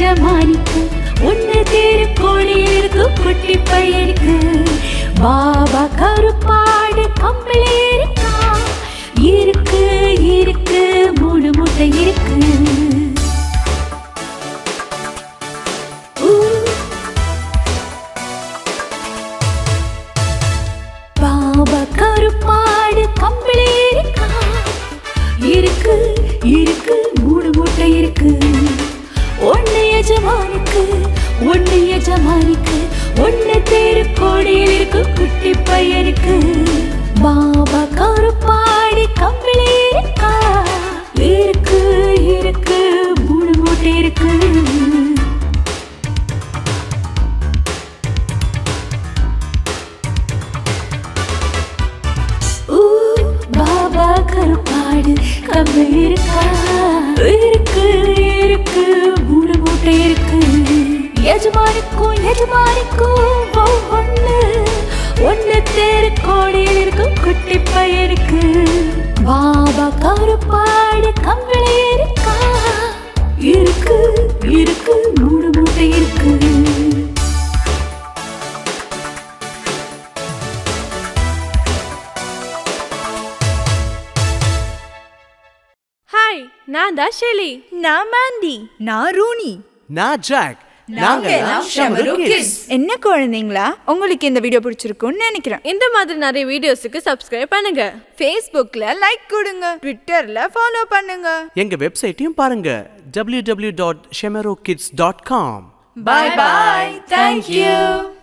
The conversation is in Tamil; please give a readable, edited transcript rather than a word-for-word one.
எஜமானிக்கு ஒன்னு தேரு கோடி இருக்கு குட்டி பையனுக்கு பாபா கருப்பாடு கம்பளி இருக்கா இருக்கு இருக்கு 3 முட்டை இருக்கு பாபா கருப்பாடு கம்பளி இருக்கா இருக்கு இருக்கு 3 முட்டை இருக்கு ஒன்னு எஜமானிக்கு ஒன்னு தேரு கோடியில் இருக்கு குட்டி பையனுக்கு பாபா கருப்பாடு கம்பளி இருக்கா இருக்கு இருக்கு 3 முட்டை இருக்கு பாபா கருப்பாடு கம்பளி இருக்கா இருக்கு இருக்கு 3 முட்டை இருக்கு எஜமானிக்கும் ஒன்னு தேரு கோடியில் இருக்கு குட்டி பையனுக்கு பாபா கருப்பாடு கம்பளி இருக்கா இருக்கு இருக்கு 3 முட்டை இருக்கு ஹாய், நான் தான் ஷெலி. நான் மாண்டி. நான் ரூனி. நான் ஜாக். நாங்க ஷெமரூ கிட்ஸ். என்ன குழந்தைங்களா, உங்களுக்கு இந்த வீடியோ பிடிச்சிருக்கும்னு நினைக்கிறேன். இந்த மாதிரி நிறைய வீடியோஸ்க்கு சப்ஸ்கிரைப் பண்ணுங்க. Facebookல லைக் கொடுங்க, Twitterல ஃபாலோ பண்ணுங்க. எங்க வெப்சைட்டையும் பாருங்க www.shemarookids.com. Bye bye. Thank you.